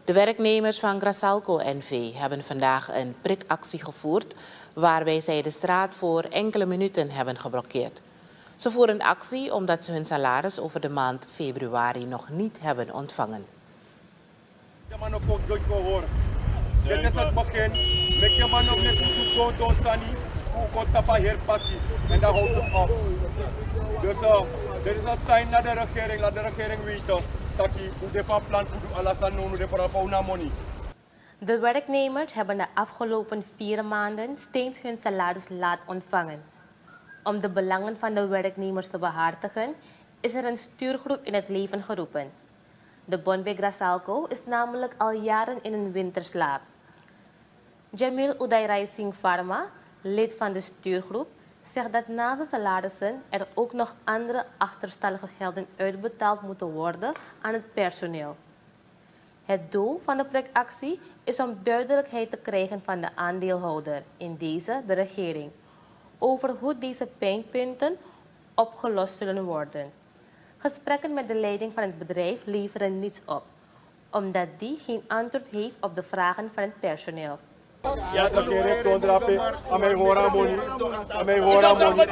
De werknemers van Grassalco NV hebben vandaag een prikactie gevoerd waarbij zij de straat voor enkele minuten hebben geblokkeerd. Ze voeren actie omdat ze hun salaris over de maand februari nog niet hebben ontvangen. Je man ook goed gehoord. Dit is het begin. Met je man ook net goed doen Sani. Hoe komt dat hier passie? En dat houdt het op. Dus dit is een sign naar de regering. Laat de regering weten dat je hoe van plan voor alles aan doen, hoe voor fauna money. De werknemers hebben de afgelopen 4 maanden steeds hun salaris laat ontvangen. Om de belangen van de werknemers te behartigen, is er een stuurgroep in het leven geroepen. De bond bij Grassalco is namelijk al jaren in een winterslaap. Jamil Udairai Singh Pharma, lid van de stuurgroep, zegt dat naast de salarissen er ook nog andere achterstallige gelden uitbetaald moeten worden aan het personeel. Het doel van de prikactie is om duidelijkheid te krijgen van de aandeelhouder, in deze de regering, over hoe deze pijnpunten opgelost zullen worden. Gesprekken met de leiding van het bedrijf leveren niets op, omdat die geen antwoord heeft op de vragen van het personeel. Ja, de regering stond erop. Aan mij horen aan money. Aan mij horen aan money.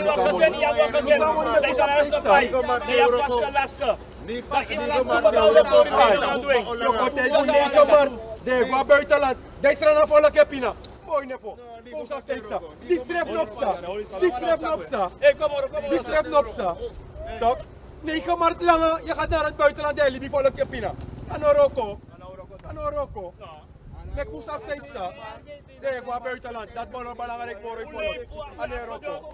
De gaat buitenland. Deze strana volle kepina. Mooi nevo. Die streft nopsa. Die streft nopsa. Die streft nopsa. Toch? 9 maart langer. Je gaat naar het buitenland. Deli die volle kepina. Anoroko. Anoroko. Met hoe zou steeds staan? Nee, ik ga buitenland. Dat is belangrijk voor u. Anoroko.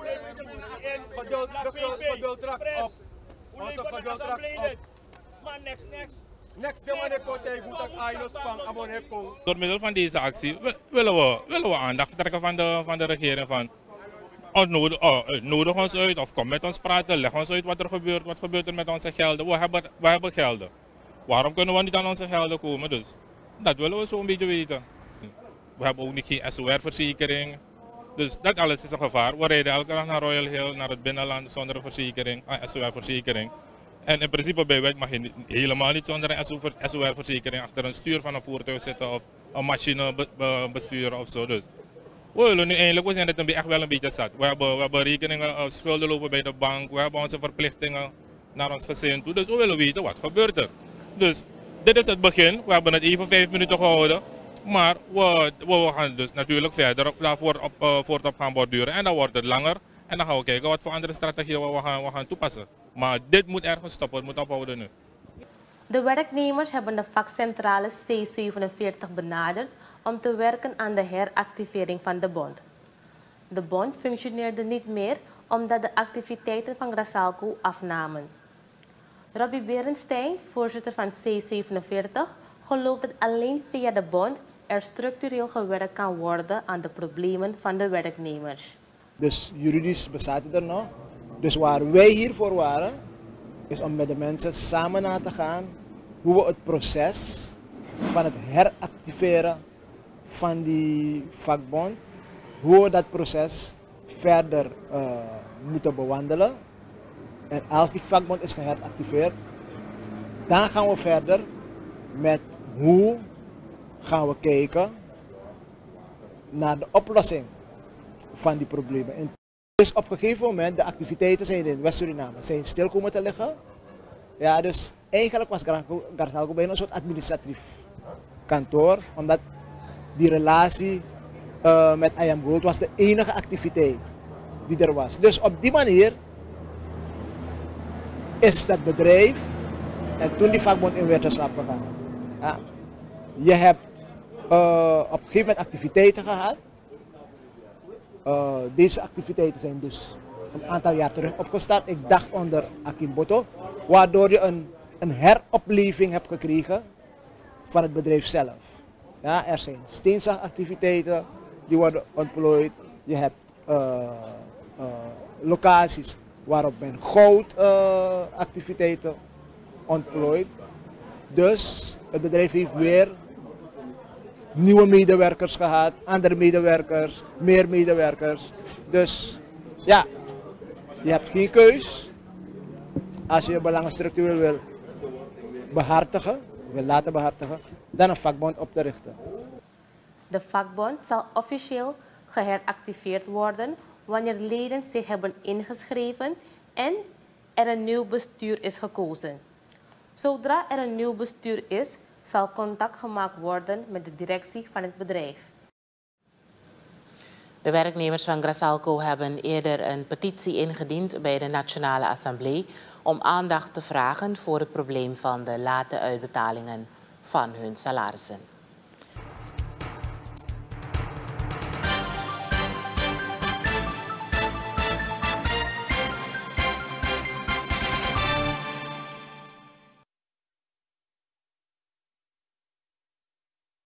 Geduld raakt op. Onze geduld raakt op. Next de moet dat door middel van deze actie willen we aandacht trekken van de regering. Nodig ons uit of kom met ons praten, leg ons uit wat er gebeurt. Wat gebeurt er met onze gelden? We hebben gelden. Waarom kunnen we niet aan onze gelden komen? Dus dat willen we zo'n beetje weten. We hebben ook niet geen SOR-verzekering. Dus dat alles is een gevaar. We rijden elke dag naar Royal Hill, naar het binnenland zonder een verzekering, SOR-verzekering. En in principe bij wet mag je helemaal niet zonder een SOR-verzekering achter een stuur van een voertuig zitten of een machine besturen of zo. Dus we willen nu eindelijk, we zijn het echt wel een beetje zat. We hebben rekeningen, schulden lopen bij de bank, we hebben onze verplichtingen naar ons gezin toe. Dus we willen weten wat gebeurt er. Dus dit is het begin, we hebben het even 5 minuten gehouden. Maar we gaan dus natuurlijk verder voortop gaan borduren en dan wordt het langer. En dan gaan we kijken wat voor andere strategieën we gaan toepassen. Maar dit moet ergens stoppen, het moet ophouden nu. De werknemers hebben de vakcentrale C47 benaderd om te werken aan de heractivering van de bond. De bond functioneerde niet meer omdat de activiteiten van Grassalco afnamen. Robbie Berenstein, voorzitter van C47, gelooft dat alleen via de bond er structureel gewerkt kan worden aan de problemen van de werknemers. Dus juridisch bestaat het er nog. Dus waar wij hiervoor waren, is om met de mensen samen na te gaan hoe we het proces van het heractiveren van die vakbond, hoe we dat proces verder moeten bewandelen. En als die vakbond is geheractiveerd, dan gaan we verder met hoe gaan we kijken naar de oplossing van die problemen. En dus op een gegeven moment, de activiteiten zijn in West-Suriname zijn stil komen te liggen. Ja, dus eigenlijk was Grassalco bijna een soort administratief kantoor, omdat die relatie met I Am Gold was de enige activiteit die er was. Dus op die manier is dat bedrijf en toen die vakbond in winterslaap gegaan. Ja. Je hebt op een gegeven moment activiteiten gehad. Deze activiteiten zijn dus een aantal jaar terug opgestart. Ik dacht onder Akimboto, waardoor je een heropleving hebt gekregen van het bedrijf zelf. Ja, er zijn steenslagactiviteiten die worden ontplooid. Je hebt locaties waarop men goudactiviteiten ontplooit. Dus het bedrijf heeft weer nieuwe medewerkers gehad, andere medewerkers, meer medewerkers. Dus ja, je hebt geen keus als je je belangen structureel wil behartigen. wil laten behartigen, dan een vakbond op te richten. De vakbond zal officieel geheractiveerd worden wanneer leden zich hebben ingeschreven en er een nieuw bestuur is gekozen. Zodra er een nieuw bestuur is, zal contact gemaakt worden met de directie van het bedrijf. De werknemers van Grassalco hebben eerder een petitie ingediend bij de Nationale Assemblée om aandacht te vragen voor het probleem van de late uitbetalingen van hun salarissen.